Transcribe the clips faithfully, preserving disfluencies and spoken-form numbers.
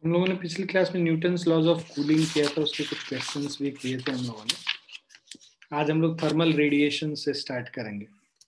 हम लोगों ने पिछली क्लास में न्यूटन्स लॉज ऑफ कूलिंग किया था, उसके कुछ क्वेश्चंस भी किए थे हम लोगों ने। आज हम लोग थर्मल रेडिएशन से स्टार्ट करेंगे।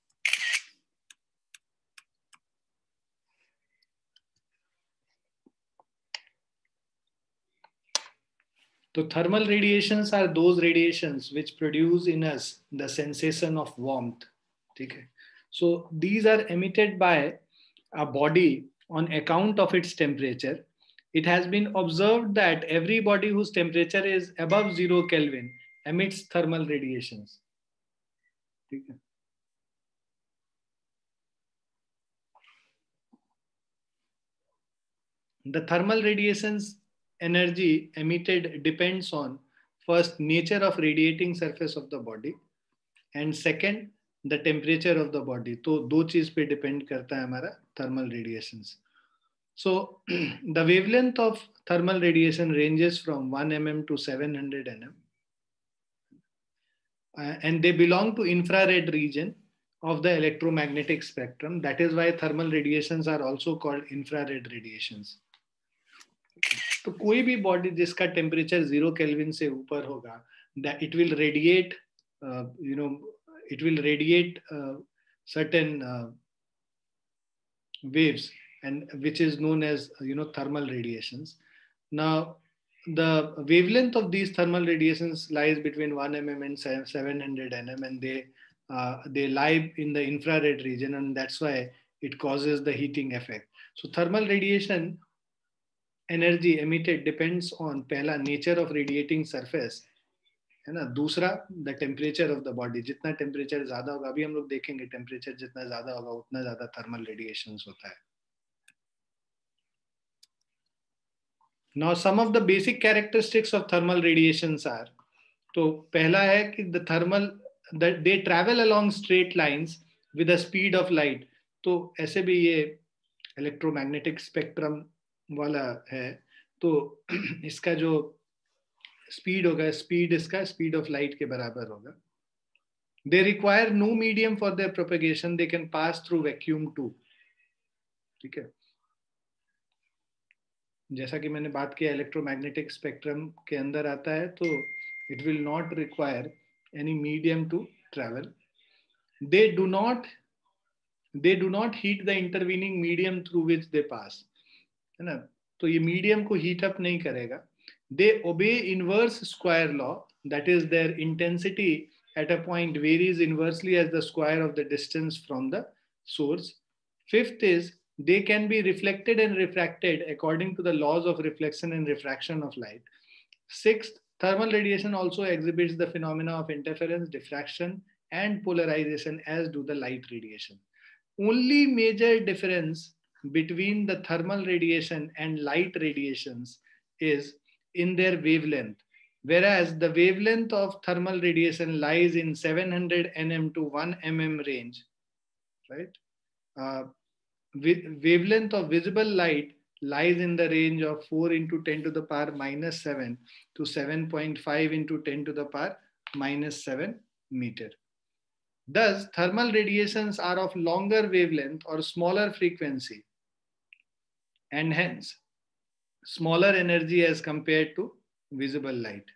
तो thermal radiations are those radiations which produce in us the sensation of warmth. ठीक है, so these are emitted by a body on account of its temperature. It has been observed that every body whose temperature is above zero Kelvin emits thermal radiations. ठीक है, the thermal radiations energy emitted depends on first nature of radiating surface of the body and second the temperature of the body. तो दो चीज पे depend करता है हमारा thermal radiations. So the wavelength of thermal radiation ranges from one millimeter to seven hundred nanometers, uh, and they belong to infrared region of the electromagnetic spectrum. That is why thermal radiations are also called infrared radiations. तो कोई भी body जिसका temperature zero kelvin से ऊपर होगा, it will radiate you know it will radiate certain uh, waves, and which is known as you know thermal radiations. Now the wavelength of these thermal radiations lies between one millimeter and seven hundred nanometers, and they uh, they lie in the infrared region, and that's why it causes the heating effect. So thermal radiation energy emitted depends on पहला nature of radiating surface है ना, दूसरा the temperature of the body. जितना temperature ज्यादा होगा, अभी हम लोग देखेंगे, टेम्परेचर जितना ज्यादा होगा उतना ज्यादा थर्मल रेडिएशन होता है. Now some of the basic characteristics of thermal radiations are, तो पहला है कि the thermal they travel along straight lines with the speed of light. तो ऐसे भी ये इलेक्ट्रोमैग्नेटिक स्पेक्ट्रम वाला है, तो इसका जो स्पीड होगा, स्पीड इसका स्पीड ऑफ लाइट के बराबर होगा. They require no medium for their propagation. They can pass through vacuum too. ठीक है, जैसा कि मैंने बात किया इलेक्ट्रोमैग्नेटिक स्पेक्ट्रम के अंदर आता है, तो it will not require any medium to travel. They do not they do not heat the intervening medium through which they pass. है ना, तो ये मीडियम को हीट अप नहीं करेगा. They obey inverse square law, that is their intensity at a point varies inversely as the square of the distance from the source. Fifth is they can be reflected and refracted according to the laws of reflection and refraction of light. Sixth, thermal radiation also exhibits the phenomena of interference, diffraction, and polarization as do the light radiation. Only major difference between the thermal radiation and light radiations is in their wavelength. Whereas the wavelength of thermal radiation lies in seven hundred nanometers to one millimeter range, right? Uh, wavelength of visible light lies in the range of four into ten to the power minus seven to seven point five into ten to the power minus seven meter. Thus, thermal radiations are of longer wavelength or smaller frequency, and hence smaller energy as compared to visible light.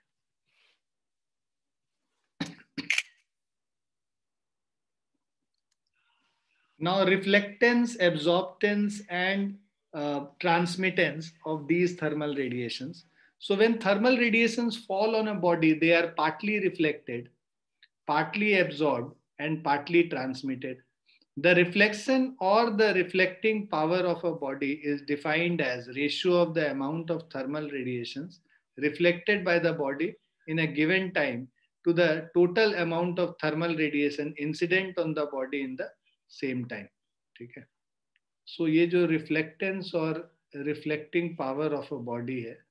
Now, reflectance, absorptance, and uh, transmittance of these thermal radiations. So, when thermal radiations fall on a body, they are partly reflected, partly absorbed, and partly transmitted. The reflection or the reflecting power of a body is defined as ratio of the amount of thermal radiations reflected by the body in a given time to the total amount of thermal radiation incident on the body in the same time. ठीक है, so so, ये जो reflectance और reflecting power of a body है,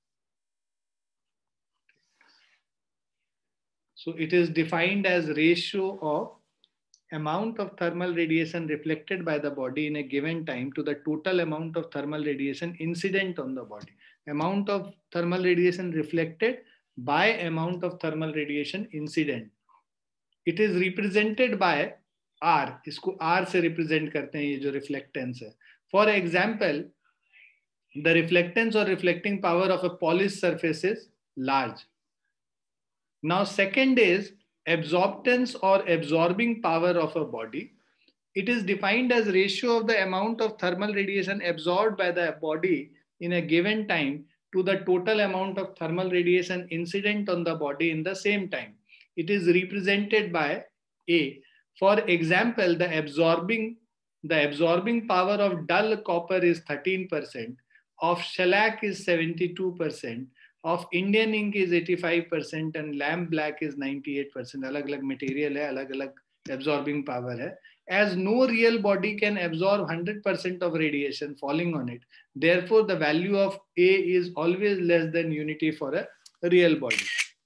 so it is defined as ratio of amount of thermal radiation reflected by the body in a given time to the total amount of thermal radiation incident on the body. Amount of thermal radiation reflected by amount of thermal radiation incident. It is represented by R. इसको R से represent करते हैं ये जो reflectance है. For example, the reflectance or reflecting power of a polished surface is large. Now, second is absorptance or absorbing power of a body. It is defined as ratio of the amount of thermal radiation absorbed by the body in a given time to the total amount of thermal radiation incident on the body in the same time. It is represented by A. For example, the absorbing the absorbing power of dull copper is thirteen percent, of shellac is seventy-two percent, of Indian ink is eighty-five percent, and lamp black is ninety-eight percent. अलग अलग material है, अलग अलग absorbing power है. As no real body can absorb one hundred percent of radiation falling on it, therefore the value of A is always less than unity for a real body.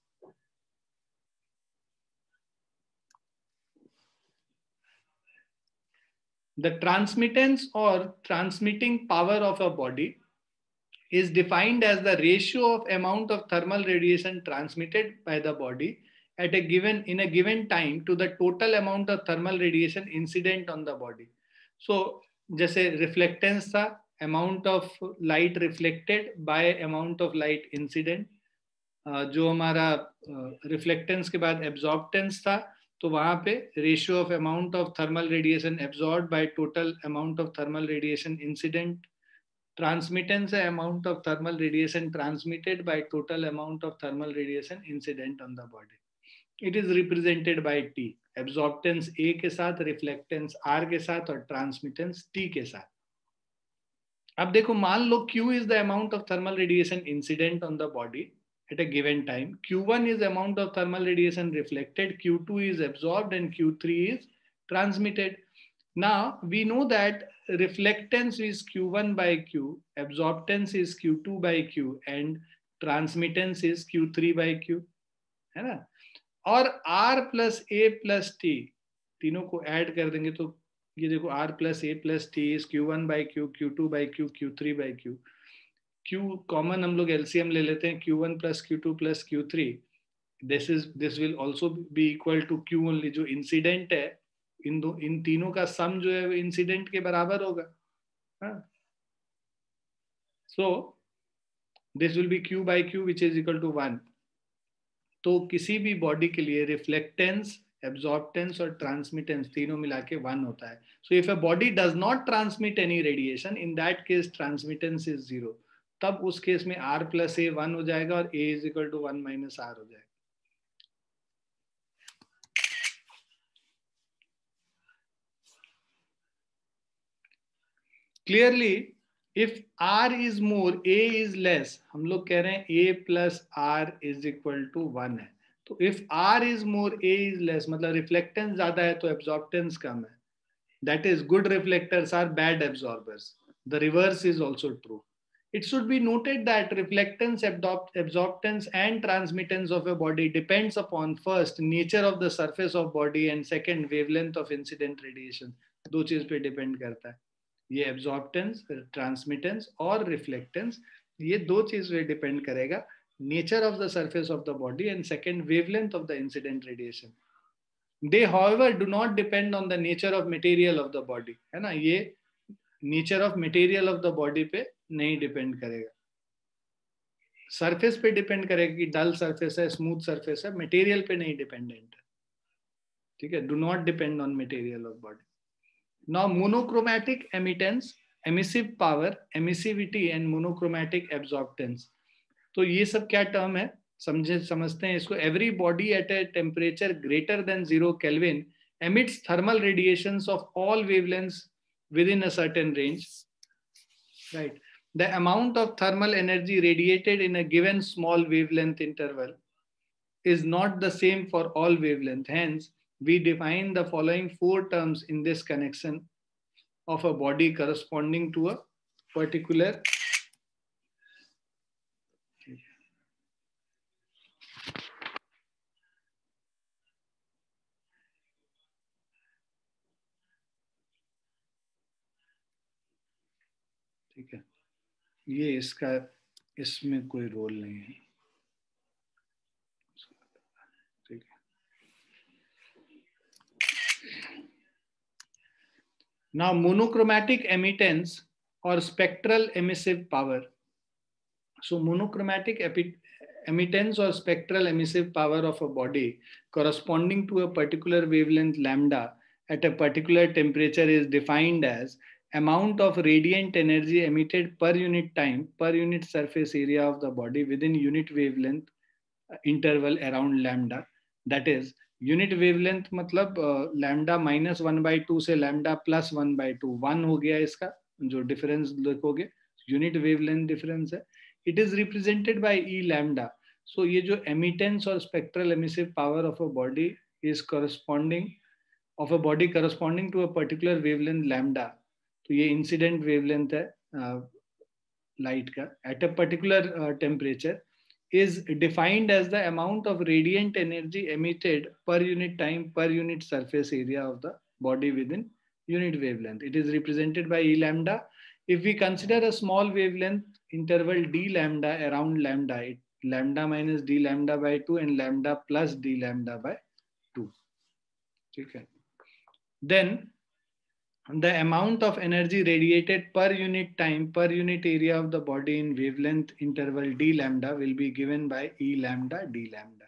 The transmittance or transmitting power of a body is defined as the ratio of amount of thermal radiation transmitted by the body at a given in a given time to the total amount of thermal radiation incident on the body. So जैसे reflectance था, amount of light reflected by amount of light incident. uh, जो हमारा reflectance के बाद absorptance था, तो वहां पे ratio of amount of thermal radiation absorbed by total amount of thermal radiation incident. Transmittance है amount of thermal radiation transmitted by total amount of thermal radiation incident on the body. It is represented by T. Absorptance A के साथ, reflectance R के साथ और transmittance T के साथ. अब देखो, मान लो Q is the amount of thermal radiation incident on the body at a given time. Q one is the amount of thermal radiation reflected, Q two is absorbed, and Q three is transmitted. Now we know that reflectance is Q one by Q, absorptance is Q two by Q, and transmittance is Q three by Q, है ना? और R plus A plus T तीनों को add कर देंगे तो ये देखो R plus A plus T is Q one by Q, Q two by Q, Q three by Q. Q common हम लोग एलसीएम ले लेते हैं, Q one plus Q two plus Q three. This is this will also be equal to Q only. जो incident है इन दो इन तीनों का सम जो है इंसिडेंट के बराबर होगा. So this will be Q by Q which is equal to one. तो किसी भी बॉडी के लिए रिफ्लेक्टेंस, एब्जॉर्प्टेंस और ट्रांसमिटेंस तीनों मिला के वन होता है. So if a body does not transmit any radiation, in that case transmittance is zero. तब उस केस में आर प्लस ए वन हो जाएगा और A is equal to one minus R हो जाएगा. Clearly if R is more, A is less, हम लोग कह रहे हैं A plus R is equal to one है. तो if R is more, A is less, मतलब reflectance ज्यादा है तो absorptance कम है. That is, good reflectors are bad absorbers. The reverse is also true. It should be noted that reflectance, absorptance and transmittance of a body depends upon first nature of the surface of body and second wavelength of incident radiation. दो चीज पे depend करता है. ये एब्जॉर्प्टेंस, transmittance और reflectance, ये दो चीज पे डिपेंड करेगा, nature of the surface of the body and second wavelength of the incident radiation. They however do not depend on the nature of material of the body, है ना. ये nature of material of the body पे नहीं depend करेगा, surface पे depend करेगा कि dull surface है, स्मूथ सरफेस है, मटेरियल पे नहीं डिपेंडेंट है. ठीक है, do not depend on material of body. Now monochromatic emittance, emissive power, emissivity and monochromatic absorptance. तो ये सब क्या टर्म है, समझे समझते हैं इसको. Every body at a temperature greater than zero Kelvin emits thermal radiations of all wavelengths within a certain range. Right. The amount of thermal energy radiated in a given small wavelength interval is not the same for all wavelengths. Hence, we define the following four terms in this connection of a body corresponding to a particular ठीक है. ये इसका इसमें कोई role नहीं है. ठीक है. Now monochromatic emittance or spectral emissive power. So monochromatic emittance or spectral emissive power of a body corresponding to a particular wavelength lambda at a particular temperature is defined as amount of radiant energy emitted per unit time per unit surface area of the body within unit wavelength interval around lambda. That is, unit wavelength मतलब lambda minus one by two से lambda plus one by two one हो गया इसका जो difference देखोगे unit wavelength difference है. It is represented by E lambda. So ये जो एमिटेंस और spectral emissive power of a body is corresponding of a body corresponding to a particular wavelength lambda. तो ये इंसिडेंट वेवलेंथ है light uh, का at a particular temperature is defined as the amount of radiant energy emitted per unit time per unit surface area of the body within unit wavelength. It is represented by E lambda. If we consider a small wavelength interval d lambda around lambda, it lambda minus d lambda by two and lambda plus d lambda by two. Okay. Then the amount of energy radiated per unit time per unit area of the body in wavelength interval d lambda will be given by E lambda d lambda.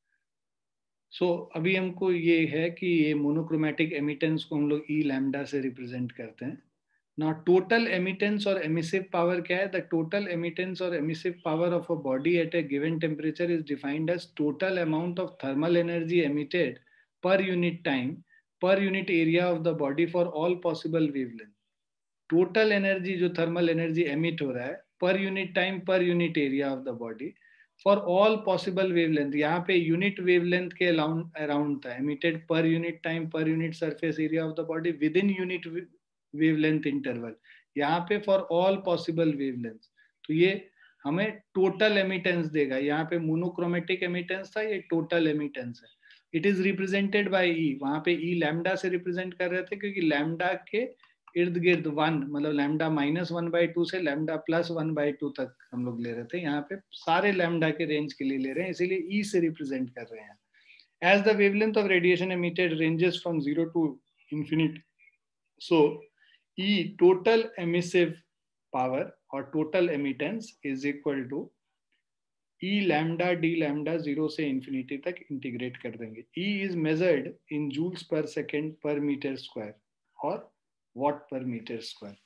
So अभी हमको ये है कि ये monochromatic एमिटेंस को हम लोग E lambda से रिप्रेजेंट करते हैं. Now total emittance or emissive power क्या है? The total emittance or emissive power of a body at a given temperature is defined as total amount of thermal energy emitted per unit time per unit area of the body for all possible wavelength. Total energy जो thermal energy emit हो रहा है per unit time per unit area of the body for all possible wavelength. यहाँ पे unit wavelength के around था emitted per unit time per unit surface area of the body within unit wavelength interval. यहाँ पे for all possible wavelengths. तो ये हमें total emittance देगा. यहाँ पे monochromatic emittance था, ये total emittance है. It is represented by E. वहां पे E लैम्डा से रिप्रेजेंट कर रहे थे क्योंकि लैम्डा के इर्द गिर्द वन मतलब lambda minus one by two से lambda plus one by two तक हम लोग ले रहे थे. यहाँ पे सारे लैम्डा के रेंज के लिए ले रहे हैं इसीलिए E से रिप्रेजेंट कर रहे हैं. As the wavelength of radiation emitted ranges from zero to infinity, so E total emissive power or total emittance is equal to E lambda d lambda zero से infinity तक इंटीग्रेट कर देंगे. E is measured in joules per second per meter square or watt per meter square.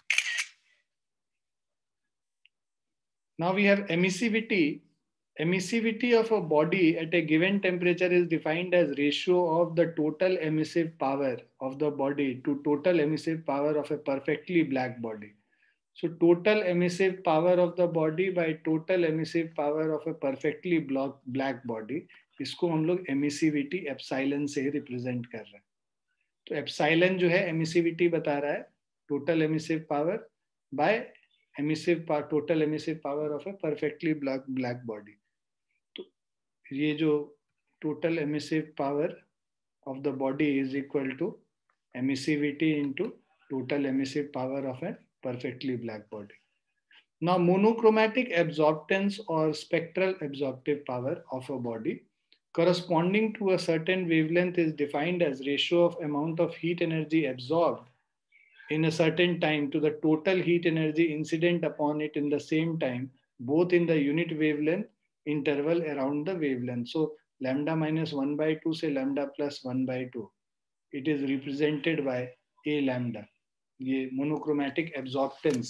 Now we have emissivity. Emissivity of a body at a given temperature is defined as ratio of the total emissive power of the body to total emissive power of a perfectly black body. So total emissive power of the body by total emissive power of a perfectly black body, इसको हम लोग emissivity epsilon से represent कर रहे हैं. तो epsilon जो है emissivity बता रहा है total emissive power by emissive power, total emissive power of a perfectly black black body. तो ये जो total emissive power of the body is equal to emissivity into total emissive power of a perfectly black body. Now monochromatic absorptance or spectral absorptive power of a body corresponding to a certain wavelength is defined as ratio of amount of heat energy absorbed in a certain time to the total heat energy incident upon it in the same time, both in the unit wavelength interval around the wavelength. So lambda minus one by two say lambda plus one by two. It is represented by A lambda. ये monochromatic absorptance.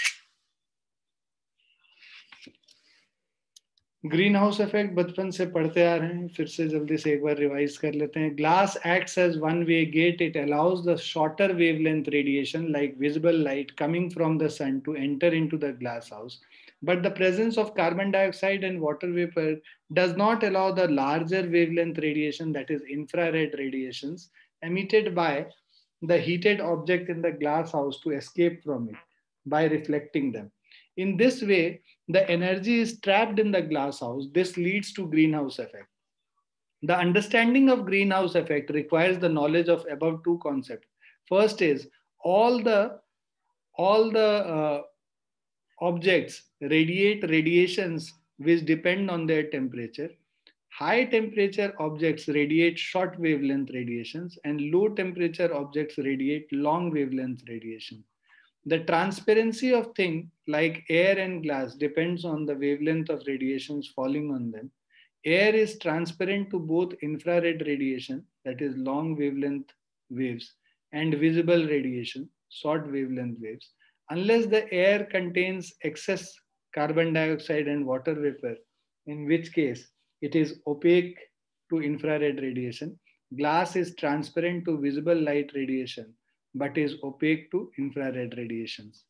Greenhouse effect बचपन से पढ़ते आ रहे हैं, फिर से जल्दी से एक बार रिवाइज कर लेते हैं. Glass acts as one way gate. It allows the shorter wavelength radiation like visible light coming from the sun to enter into the glass house, but the presence of carbon dioxide and water vapor does not allow the larger wavelength radiation, that is infrared radiations, emitted by the heated object in the glass house to escape from it by reflecting them. In this way, the energy is trapped in the glass house. This leads to greenhouse effect. The understanding of greenhouse effect requires the knowledge of above two concepts. First is all the all the uh, objects radiate radiations which depend on their temperature. High temperature objects radiate short wavelength radiations and low temperature objects radiate long wavelength radiation. The transparency of things like air and glass depends on the wavelength of radiations falling on them. Air is transparent to both infrared radiation, that is long wavelength waves, and visible radiation, short wavelength waves, unless the air contains excess carbon dioxide and water vapor, in which case it is opaque to infrared radiation. Glass is transparent to visible light radiation, but is opaque to infrared radiations.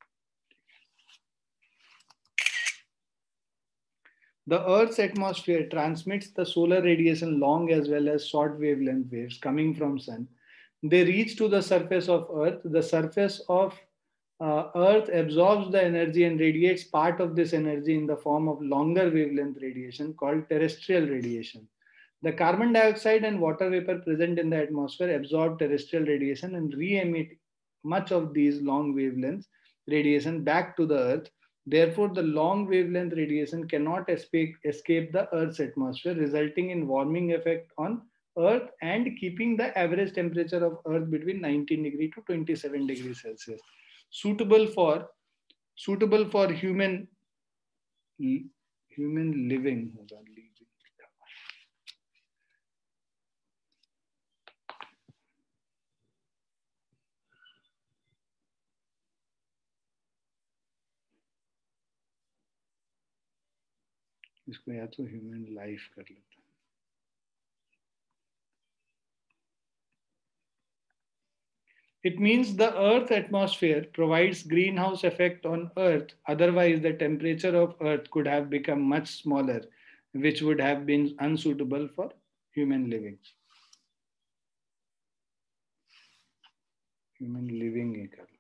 The Earth's atmosphere transmits the solar radiation long as well as short wavelength waves coming from sun. They reach to the surface of Earth. The surface of uh, Earth absorbs the energy and radiates part of this energy in the form of longer wavelength radiation called terrestrial radiation. The carbon dioxide and water vapor present in the atmosphere absorb terrestrial radiation and re-emit much of these long wavelengths radiation back to the Earth. Therefore, the long wavelength radiation cannot escape, escape the Earth's atmosphere, resulting in warming effect on Earth and keeping the average temperature of Earth between nineteen degree to twenty-seven degrees Celsius. Suitable for suitable for human human living. इसको या तो human life कर लेते हैं. It means the Earth atmosphere provides greenhouse effect on Earth. Otherwise, the temperature of Earth could have become much smaller, which would have been unsuitable for human living. Human living ही कर लो.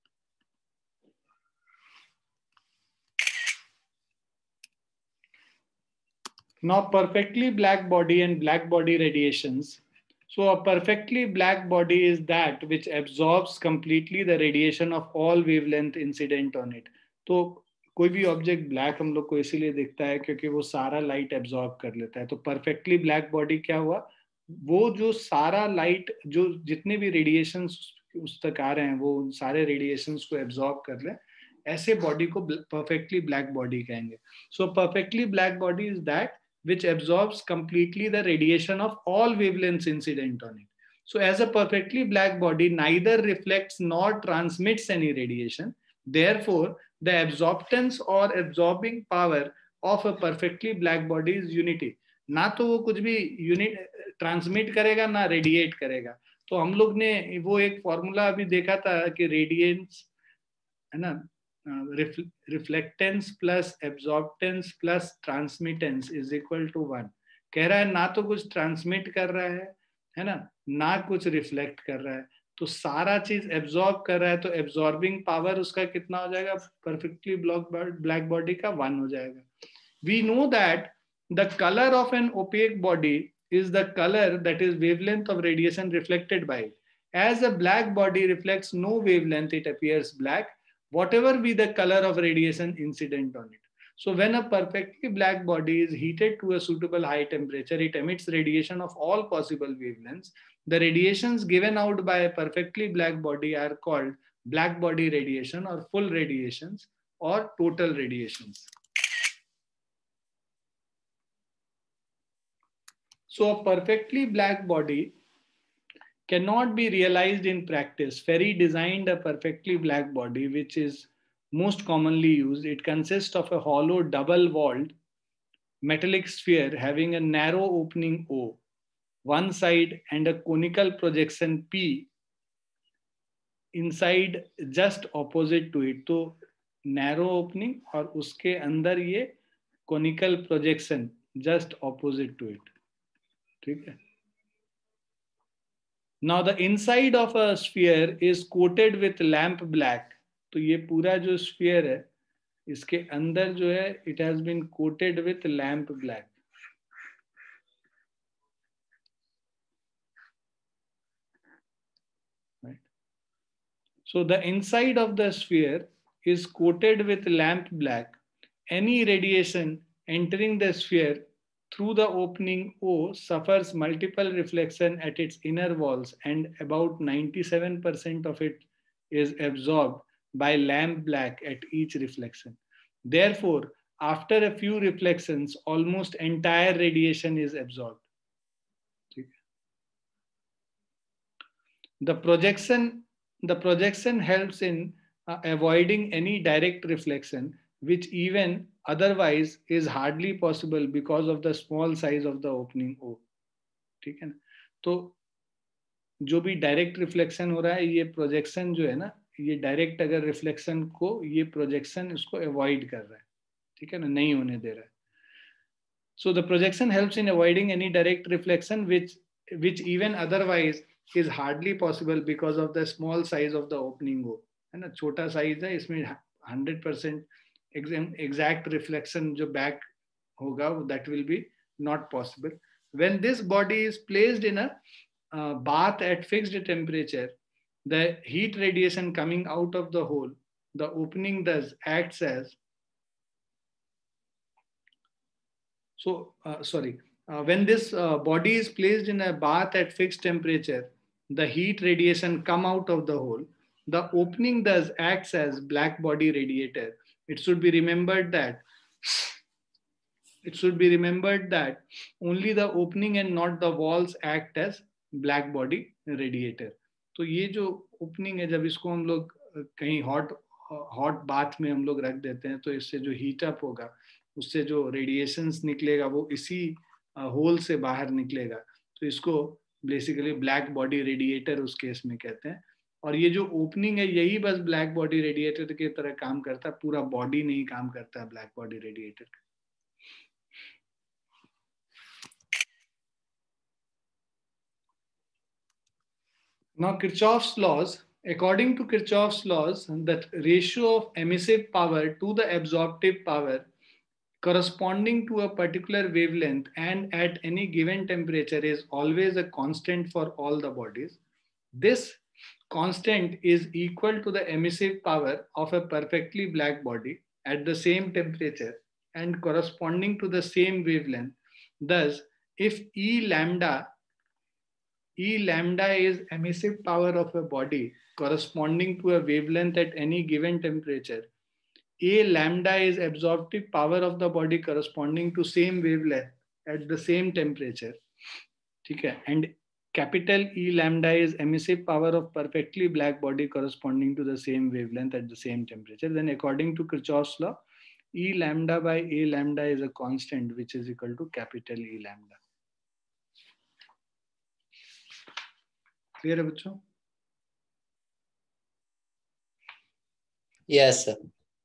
Now, perfectly black body and black body radiations. So a perfectly black body is that which absorbs completely the radiation of all wavelength incident on it. तो कोई भी object black हम लोग को इसीलिए दिखता है क्योंकि वो सारा लाइट एब्जॉर्ब कर लेता है. तो परफेक्टली ब्लैक बॉडी क्या हुआ? वो जो सारा लाइट, जो जितने भी रेडिएशन उस तक आ रहे हैं, वो सारे रेडिएशन को एब्जॉर्ब कर ले, ऐसे बॉडी को परफेक्टली ब्लैक बॉडी कहेंगे. So perfectly black body is that which absorbs completely the radiation of all wavelengths incident on it. So as a perfectly black body neither reflects nor transmits any radiation. Therefore, the absorptance or absorbing power of a perfectly black body is unity. ना तो वो कुछ भी unit transmit करेगा ना radiate करेगा. तो हम लोग ने वो एक फॉर्मूला अभी देखा था कि रेडिएंस है ना, reflectance plus absorptance plus transmittance is equal to one. कह रहा है ना तो कुछ ट्रांसमिट कर रहा है है ना, ना कुछ रिफ्लेक्ट कर रहा है. तो सारा चीज एब्जॉर्ब कर रहा है, तो एब्जॉर्बिंग पावर उसका कितना हो जाएगा? परफेक्टली ब्लैक बॉडी का वन हो जाएगा. We know that the colour of an opaque body is the color that is wavelength of radiation reflected by it. As a black body reflects no wavelength, it appears black, whatever be the color of radiation incident on it. So when a perfectly black body is heated to a suitable high temperature, it emits radiation of all possible wavelengths. The radiations given out by a perfectly black body are called black body radiation or full radiations or total radiations. So a perfectly black body cannot be realized in practice. Ferri designed a perfectly black body, which is most commonly used. It consists of a hollow double-walled metallic sphere having a narrow opening O, one side, and a conical projection P inside just opposite to it. तो narrow opening और उसके अंदर ये conical projection just opposite to it. ठीक है. Now the inside of a sphere is coated with lamp black. तो ये पूरा जो sphere है इसके अंदर जो है it has been coated with lamp black. Right. So the inside of the sphere is coated with lamp black. Any radiation entering the sphere through the opening O suffers multiple reflection at its inner walls, and about ninety-seven percent of it is absorbed by lamp black at each reflection. Therefore, after a few reflections, almost entire radiation is absorbed. The projection, the projection helps in uh, avoiding any direct reflection, which even otherwise is hardly possible because of the small size of the opening O. ठीक है ना? तो जो भी direct reflection हो रहा है, ये प्रोजेक्शन जो है ना, ये डायरेक्ट अगर रिफ्लेक्शन को ये प्रोजेक्शन इसको अवॉइड कर रहा है, ठीक है ना, नहीं होने दे रहा है. So the projection helps in avoiding any direct reflection which which even otherwise is hardly possible because of the small size of the opening O. है ना, छोटा साइज है, इसमें हंड्रेड परसेंट एग्जैक्ट रिफ्लेक्शन जो बैक होगा that will be not possible. When this body is placed in a uh, bath at fixed temperature, the heat radiation coming out of the hole, the opening thus acts as So, uh, sorry, uh, when this uh, body is placed in a bath at fixed temperature, the heat radiation come out of the hole. The opening thus acts as black body radiator. It should be remembered that it should be remembered that only the opening and not the walls act as black body radiator. तो ये जो opening है, जब इसको हम लोग कहीं hot hot bath में हम लोग रख देते हैं, तो इससे जो हीट अप होगा, उससे जो रेडिएशंस निकलेगा वो इसी होल से बाहर निकलेगा. तो इसको बेसिकली ब्लैक बॉडी रेडिएटर उस केस में कहते हैं. और ये जो ओपनिंग है, यही बस ब्लैक बॉडी रेडिएटर की तरह काम करता है, पूरा बॉडी नहीं काम करता है black body radiator. Now Kirchhoff's laws. According to Kirchhoff's laws, the ratio of emissive power to the absorptive power corresponding to a particular wavelength and at any given temperature is always a constant for all the bodies. This constant is equal to the emissive power of a perfectly black body at the same temperature and corresponding to the same wavelength. Thus, if E lambda E lambda is emissive power of a body corresponding to a wavelength at any given temperature, A lambda is absorptive power of the body corresponding to same wavelength at the same temperature. ठीक है, and capital E lambda is emissive power of perfectly black body corresponding to the same wavelength at the same temperature. Then according to Kirchhoff's law, E lambda by A lambda is a constant which is equal to capital E lambda. Clear है बच्चों? Yes, sir.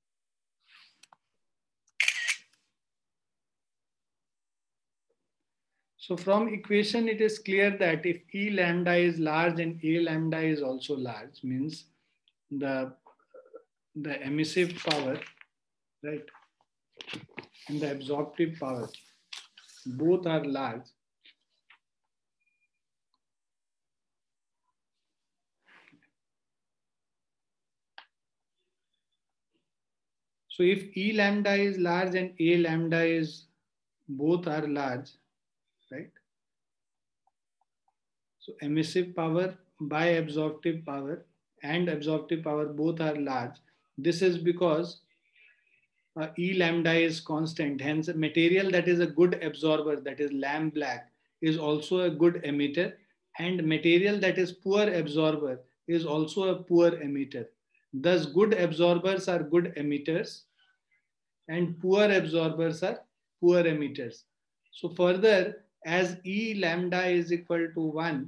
So from equation, it is clear that if E lambda is large and A lambda is also large, means the, the emissive power, right, and the absorptive power, both are large. So if E lambda is large and A lambda is, both are large, right? So emissive power by absorptive power and absorptive power both are large. This is because uh, E lambda is constant. Hence, material that is a good absorber, that is lamp black, is also a good emitter, and material that is poor absorber is also a poor emitter. Thus, good absorbers are good emitters and poor absorbers are poor emitters. So further, as E lambda is equal to one,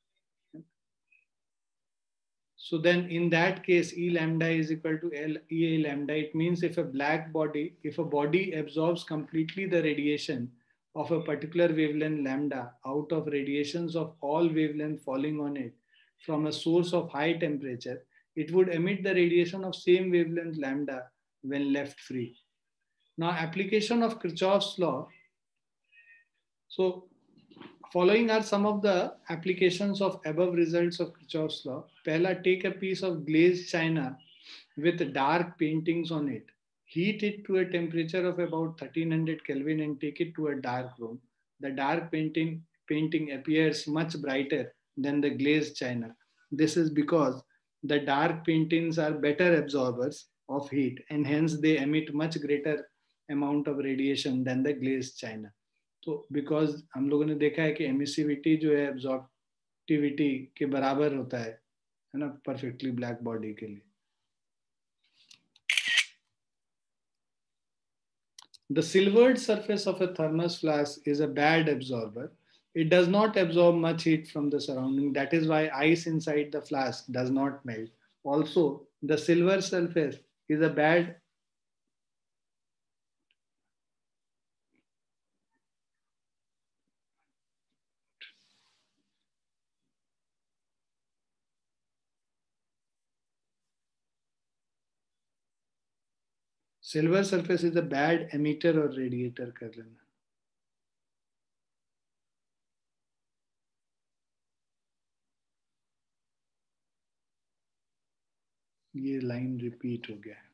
so then in that case, E lambda is equal to L, E A lambda. It means if a black body, if a body absorbs completely the radiation of a particular wavelength lambda out of radiations of all wavelength falling on it from a source of high temperature, it would emit the radiation of same wavelength lambda when left free. Now, application of Kirchhoff's law. So, following are some of the applications of above results of Kirchhoff's law. Pehla, take a piece of glazed china with dark paintings on it. Heat it to a temperature of about thirteen hundred Kelvin and take it to a dark room. The dark painting, painting appears much brighter than the glazed china. This is because the dark paintings are better absorbers of heat and hence they emit much greater amount of radiation than the glazed china. तो because हम लोगों ने देखा है कि emissivity जो है absorptivity के बराबर होता है है ना perfectly black body के लिए. The silvered surface of a thermos flask is a bad absorber. It does not absorb much heat from the surrounding. That is why ice inside the flask does not melt. Also, the silver surface is a bad silver surface is a bad emitter or radiator कर लेना. ये line repeat हो गया है,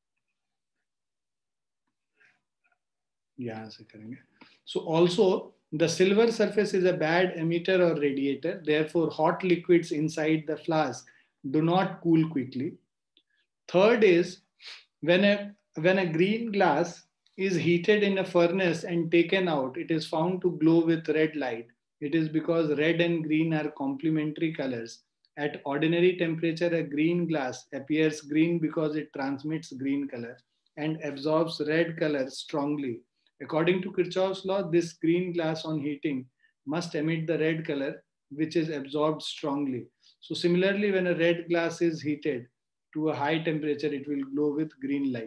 यहाँ से करेंगे. So also the silver surface is a bad emitter or radiator. Therefore, hot liquids inside the flask do not cool quickly. Third is when a when a green glass is heated in a furnace and taken out, it is found to glow with red light. It is because red and green are complementary colors. At ordinary temperature, a green glass appears green because it transmits green color and absorbs red color strongly. According to Kirchhoff's law, this green glass on heating must emit the red color, which is absorbed strongly. So similarly, when a red glass is heated to a high temperature, it will glow with green light.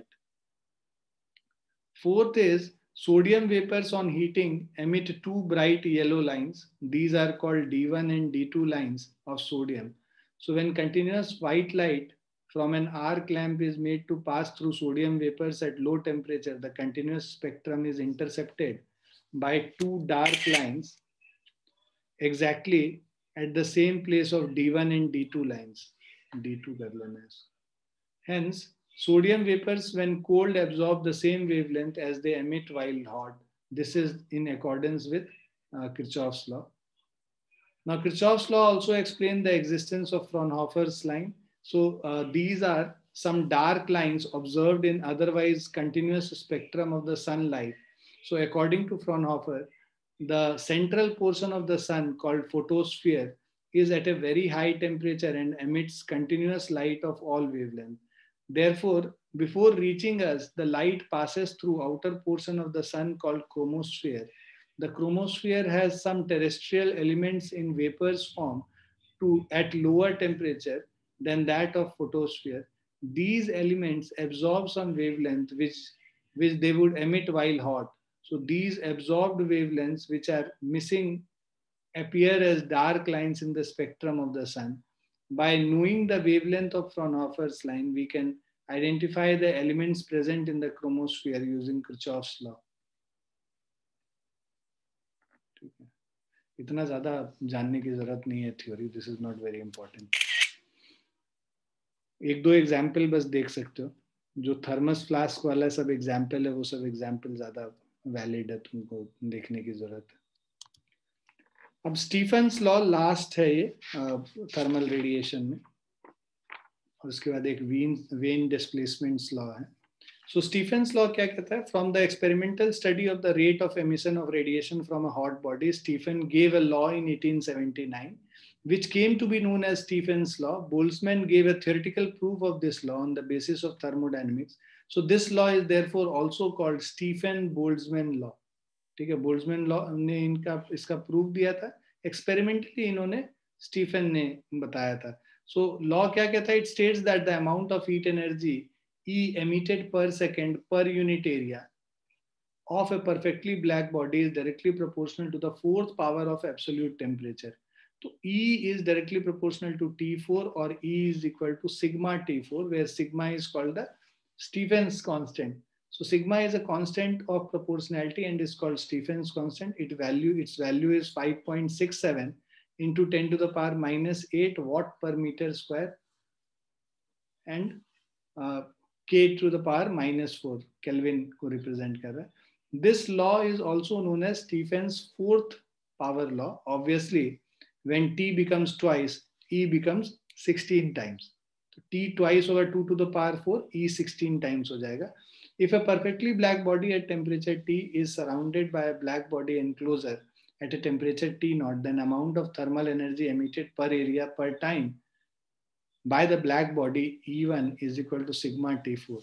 Fourth is sodium vapors on heating emit two bright yellow lines. These are called D one and D two lines of sodium. So when continuous white light from an arc lamp is made to pass through sodium vapors at low temperature, the continuous spectrum is intercepted by two dark lines exactly at the same place of D one and D two lines. D two कर लेना है. Hence, sodium vapors when cold absorb the same wavelength as they emit while hot. This is in accordance with uh, Kirchhoff's law. Now, Kirchhoff's law also explained the existence of Fraunhofer's line. So uh, these are some dark lines observed in otherwise continuous spectrum of the sunlight. So according to Fraunhofer, the central portion of the sun called photosphere is at a very high temperature and emits continuous light of all wavelength. Therefore, before reaching us, the light passes through outer portion of the sun called chromosphere. The chromosphere has some terrestrial elements in vapors form to at lower temperature than that of photosphere. These elements absorb some wavelength which, which they would emit while hot. So these absorbed wavelengths which are missing appear as dark lines in the spectrum of the sun. By knowing the wavelength of Fraunhofer's line, we can identify the elements present in the chromosphere using Kirchhoff's law. इतना ज़्यादा जानने की ज़रूरत नहीं है theory. This is not very important. एक दो example बस देख सकते हो. जो थर्मस फ्लास्क वाला सब एग्जाम्पल है वो सब एग्जाम्पल ज़्यादा वैलिड है, तुमको देखने की ज़रूरत है. अब स्टीफन्स लॉ लास्ट है ये थर्मल रेडिएशन में, और उसके बाद एक वेन वेन डिस्प्लेसमेंट्स लॉ है. So Stephen's law क्या कहता है? From the experimental study of the rate of emission of radiation from a hot body, Stephen gave a law in eighteen seventy-nine, which came to be known as Stephen's law. Boltzmann gave a theoretical proof of this law on the basis of thermodynamics. So this law is therefore also called Stephen-Boltzmann law. ठीक है, Boltzmann law ने इनका इसका proof दिया था. Experimentally इन्होंने Stephen ने बताया था. So law क्या कहता है? It states that the amount of heat energy E emitted per second per unit area of a perfectly black body is directly proportional to the fourth power of absolute temperature. So E is directly proportional to T four, or E is equal to sigma T four, where sigma is called the Stephen's constant. So sigma is a constant of proportionality and is called Stephen's constant. It value its value is five point six seven into ten to the power minus eight watt per meter square, and uh, K to the power minus four Kelvin को represent कर रहा है. This law is also known as Stephen's fourth power law. Obviously, when T becomes twice, E becomes sixteen times. तो T twice होगा two to the power four, E sixteen times हो जाएगा. If a perfectly black body at temperature T is surrounded by a black body enclosure at a temperature T naught, then amount of thermal energy emitted per area per time by the black body E one is equal to sigma T four.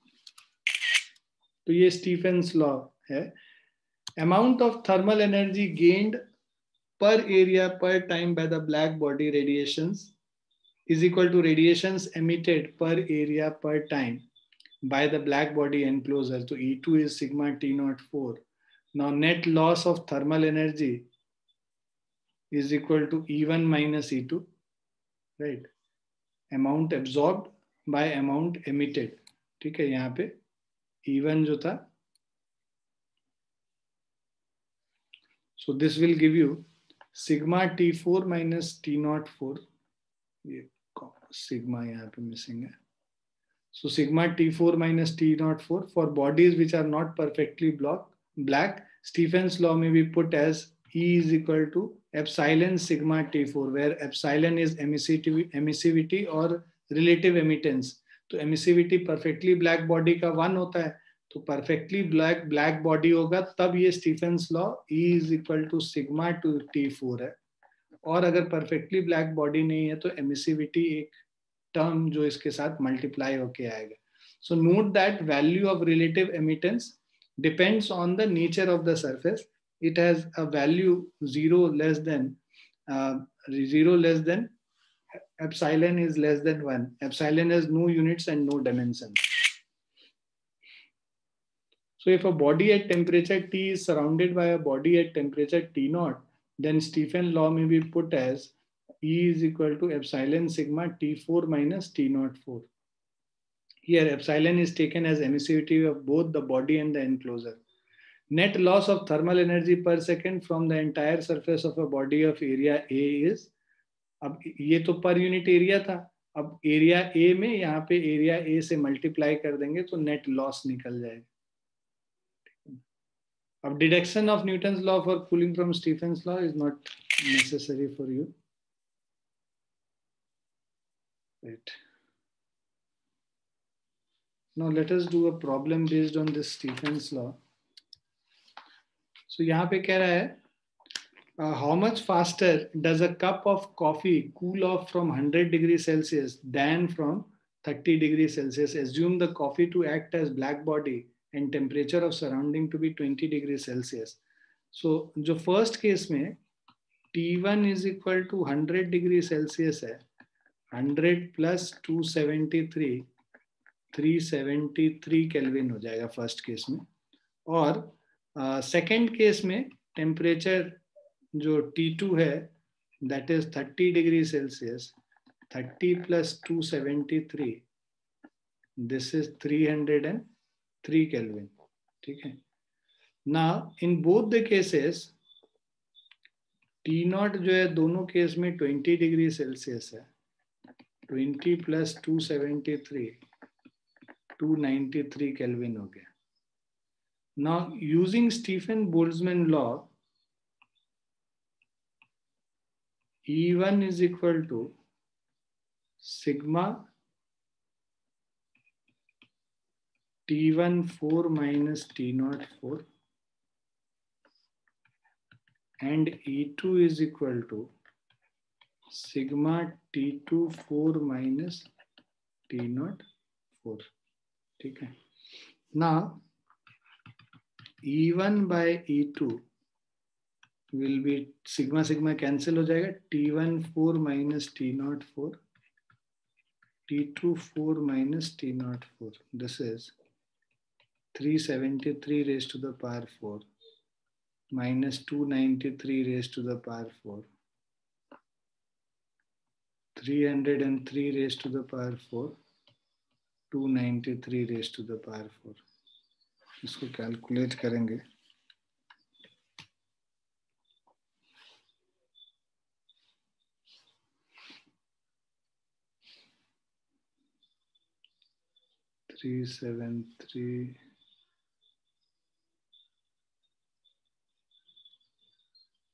तो ये Stefan's law है. Amount of thermal energy gained per area per time by the black body radiations is equal to radiations emitted per area per time by the black body enclosure. So E two is sigma T naught four. Now net loss of thermal energy is equal to E one minus E two, right? Amount absorbed by amount emitted. ठीक है, यहाँ पे E one जो था, so this will give you sigma T four minus T naught four. ये sigma यहाँ पे missing है. So sigma T four minus T naught four for bodies which are not perfectly block, black, Stephen's law may be put as E is equal to epsilon sigma T four, where epsilon is emissivity, emissivity or relative emittance. तो emissivity perfectly black body का one होता है, तो perfectly black black body होगा तब ये Stephen's law E is equal to sigma to T four है. और अगर perfectly black body नहीं है तो emissivity एक टर्म जो इसके साथ मल्टीप्लाई होके आएगा. So note that value of relative emittance depends on the nature of the surface. It has a value zero less than zero less than epsilon is less than one. Epsilon has no units and no dimensions. So if a body at temperature T is surrounded by a body at temperature T naught, then Stephen law may be put as E is equal to epsilon sigma T four minus T naught four. Here epsilon is taken as emissivity of both the body and the enclosure. Net loss of thermal energy per second from the entire surface of a body of area A is, अब ये तो per unit area था, अब area A में यहाँ पे area A से multiply कर देंगे तो नेट लॉस निकल जाएगा. अब deduction of Newton's law for cooling from Stefan's law is not necessary for you. Right. Now let us do a problem based on this Stephen's law. So यहाँ पे कह रहा है uh, how much faster does a cup of coffee cool off from one hundred degrees Celsius than from thirty degrees Celsius? Assume the coffee to act as black body and temperature of surrounding to be twenty degrees Celsius. So जो first case में T one is equal to one hundred degrees Celsius है, one hundred plus two seventy-three, three seventy-three Kelvin हो जाएगा first case में. और second uh, case में temperature जो T two है that is thirty degree Celsius, thirty plus two seventy-three, this is three hundred three Kelvin. ठीक है. Now in both the cases T naught जो है दोनों केस में twenty डिग्री सेल्सियस है. twenty plus two seventy-three, two ninety-three Kelvin हो गया. Now using Stephen-Boltzmann law, E one is equal to sigma T one four minus T naught four and E two is equal to sigma T two four minus T naught four. ठीक है. Now E one by E two will be sigma sigma cancel हो जाएगा. T one four minus T naught four, T two four minus T naught four. This is three seventy-three raised to the power four minus two ninety-three raised to the power four, three hundred three raised to the power four, two ninety-three raised to the power four. इसको calculate करेंगे. three seventy-three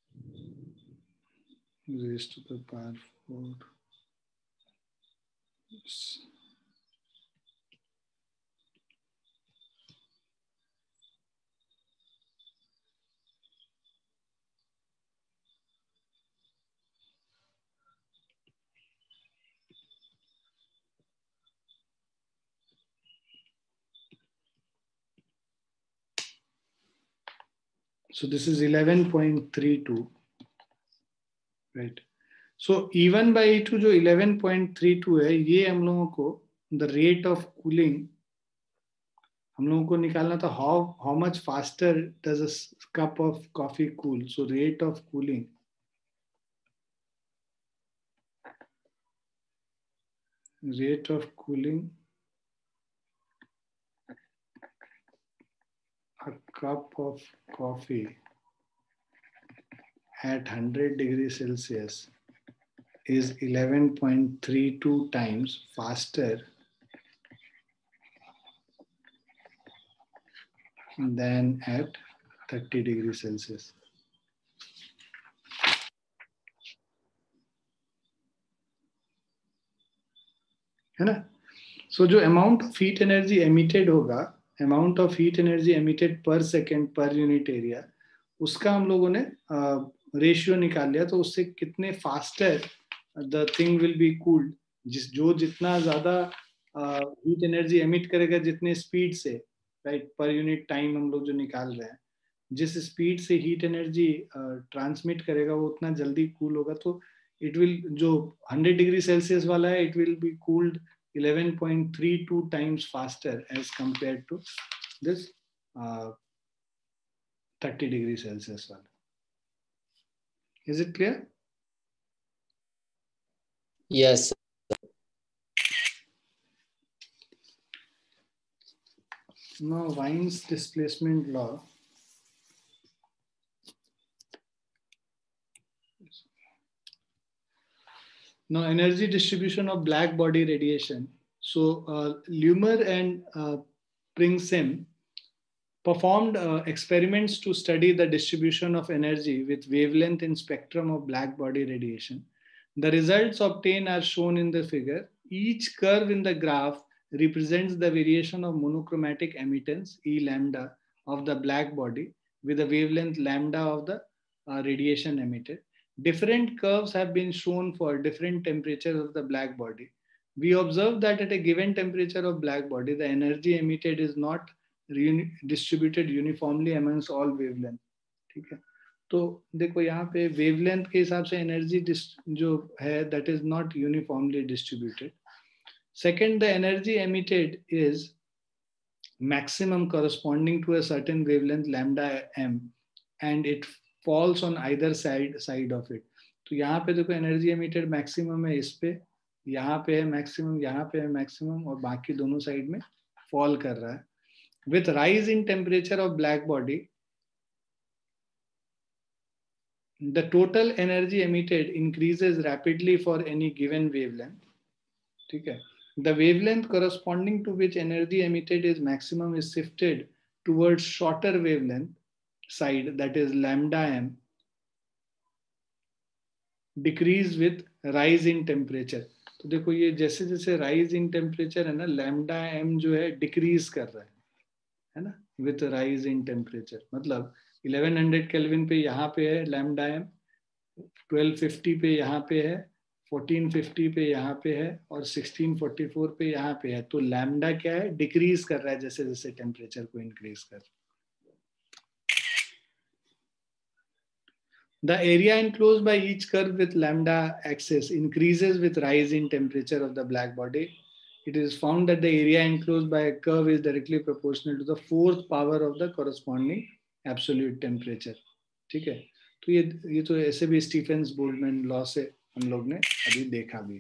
raised to the power four So this is eleven point three two, right? So E one by E two जो eleven point three two है, ये हम लोगों को the rate of cooling हम लोगों को निकालना था. how how much faster does a cup of coffee cool? So rate of cooling, rate of cooling a cup of coffee at one hundred degrees Celsius is eleven point three two times faster than at thirty degrees Celsius. है ना? So जो amount of heat energy emitted होगा, amount of heat energy emitted per second per unit area, उसका हम लोगों ने ratio निकाल लिया. तो उससे कितने faster the thing will be cooled, जिस जो जितना ज्यादा हीट एनर्जी एमिट करेगा जितने स्पीड से, राइट, पर यूनिट टाइम हम लोग जो निकाल रहे हैं, जिस स्पीड से हीट एनर्जी ट्रांसमिट करेगा वो उतना जल्दी कूल होगा. तो इट विल, जो one hundred डिग्री सेल्सियस वाला है, it will be cooled eleven point three two times faster as compared to this uh, thirty degree Celsius one. Is it clear? Yes. Now Wien's displacement law. Now energy distribution of black body radiation. So uh, Lumer and uh, Pringsim performed uh, experiments to study the distribution of energy with wavelength in spectrum of black body radiation. The results obtained are shown in the figure. Each curve in the graph represents the variation of monochromatic emittance, E lambda, of the black body with the wavelength lambda of the uh, radiation emitted. Different curves have been shown for different temperatures of the black body. We observe that at a given temperature of black body, the energy emitted is not distributed uniformly amongst all wavelength. ठीक है, तो देखो यहाँ पे wavelength के हिसाब से energy जो है that is not uniformly distributed. Second, the energy emitted is maximum corresponding to a certain wavelength lambda m and it falls on either side side of it. तो यहाँ पे देखो एनर्जी एमिटेड मैक्सिमम है इस पे, यहाँ पे है मैक्सिमम, यहाँ पे है मैक्सिमम, और बाकी दोनों साइड में फॉल कर रहा है. With rise in temperature of black body, the total energy emitted increases rapidly for any given wavelength. ठीक है, the wavelength corresponding to which energy emitted is maximum is shifted towards shorter wavelength side, that is lambda m, decrease with rise in temperature. तो देखो ये जैसे जैसे rise in temperature है ना, lambda m जो है डिक्रीज कर रहा है है ना, with rise in temperature. मतलब eleven hundred केल्विन पे यहाँ पे है lambda m, twelve fifty पे यहाँ पे है, fourteen fifty पे यहाँ पे है, और sixteen forty-four पे यहाँ पे है. तो lambda क्या है, डिक्रीज कर रहा है जैसे जैसे टेम्परेचर को इंक्रीज कर. The area enclosed by each curve with lambda axis increases with rise in temperature of the black body. It is found that the area enclosed by a curve is directly proportional to the fourth power of the corresponding absolute temperature. ठीक है, तो ये ये तो ऐसे भी Stephen's Boltzmann law से हम लोग ने अभी देखा भी.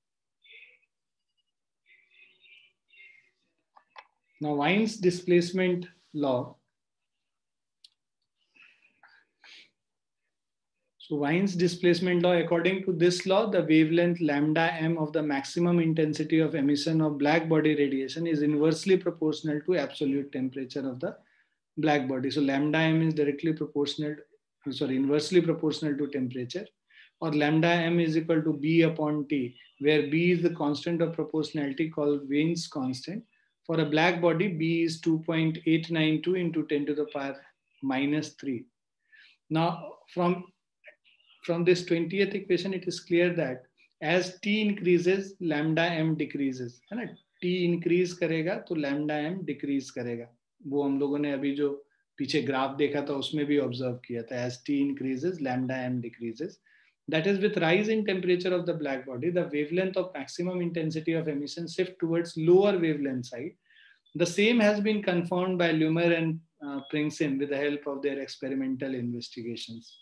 Now Wien's displacement law. So Wien's displacement law, according to this law, the wavelength lambda m of the maximum intensity of emission of black body radiation is inversely proportional to absolute temperature of the black body. So lambda m is directly proportional, sorry, inversely proportional to temperature or lambda m is equal to b upon t, where b is the constant of proportionality called Wien's constant. For a black body, b is two point eight nine two into ten to the power minus three. Now, from, from this twentieth equation, it is clear that as t increases, lambda m decreases. है ना? t increase करेगा तो lambda m decrease करेगा. वो हम लोगों ने अभी जो पीछे ग्राफ देखा था उसमें भी ऑब्जर्व किया था. As t increases, lambda m decreases. That is, with rise in temperature of the black body, the wavelength of maximum intensity of emission shift towards lower wavelength side. The same has been confirmed by Lumer and uh, Princeton with the help of their experimental investigations.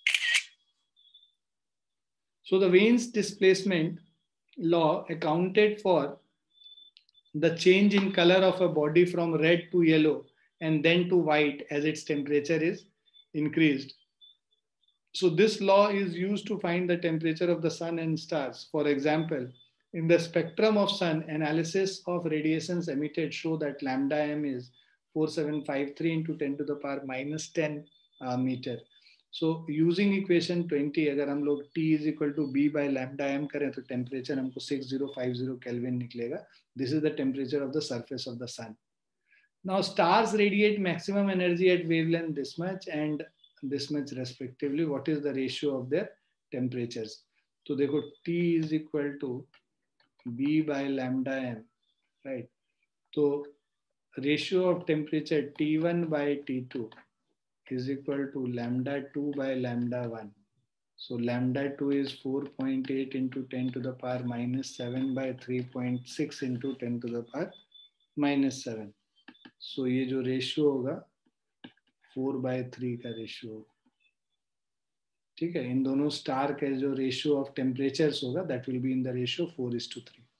So the Wien's displacement law accounted for the change in color of a body from red to yellow and then to white as its temperature is increased. So this law is used to find the temperature of the sun and stars. For example, in the spectrum of sun, analysis of radiations emitted show that lambda m is four seven five three into ten to the power minus ten uh, meter. So using equation twenty, अगर हम लोग T is equal to B by lambda m करें तो temperature हमको six thousand fifty Kelvin निकलेगा. This is the temperature of the surface of the sun. Now stars radiate maximum energy at wavelength this much and this much respectively. What is the ratio of their temperatures? So देखो T is equal to B by lambda m, right? So ratio of temperature T one by T two is equal to lambda two by lambda one. So lambda two is four point eight into ten to the power minus seven by three point six into ten to the power minus seven. So ये जो ratio होगा four by three का ratio. ठीक है, इन दोनों star का जो ratio of temperatures होगा that will be in the ratio four is to three.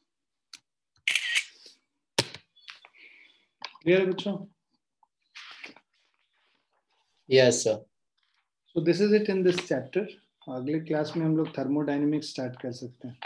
Clear बच्चों? Yes sir. So this is it in this chapter. अगले क्लास में हम लोग थर्मोडायनेमिक्स स्टार्ट कर सकते हैं.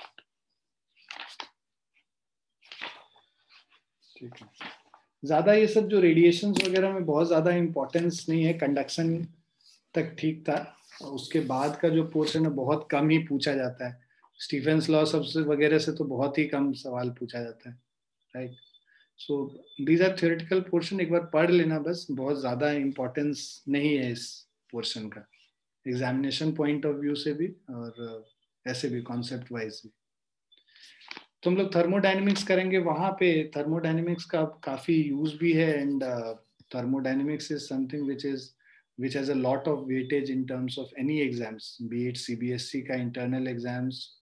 ठीक है, ज्यादा ये सब जो रेडिएशंस वगैरह में बहुत ज्यादा इंपॉर्टेंस नहीं है. कंडक्शन तक ठीक था, उसके बाद का जो पोर्शन है बहुत कम ही पूछा जाता है. स्टीफेंस लॉ सबसे वगैरह से तो बहुत ही कम सवाल पूछा जाता है, right? So these are theoretical portion. एक बार पढ़ लेना बस, बहुत ज्यादा इंपॉर्टेंस नहीं है इस पोर्शन का, एग्जामिनेशन पॉइंट ऑफ व्यू से भी और ऐसे भी कॉन्सेप्ट वाइज भी. तो हम लोग थर्मोडायनेमिक्स करेंगे. वहां पे थर्मोडायनेमिक्स का काफी यूज भी है and thermodynamics is something which is which has a lot of weightage in terms of any exams, be it C B S E ka internal exams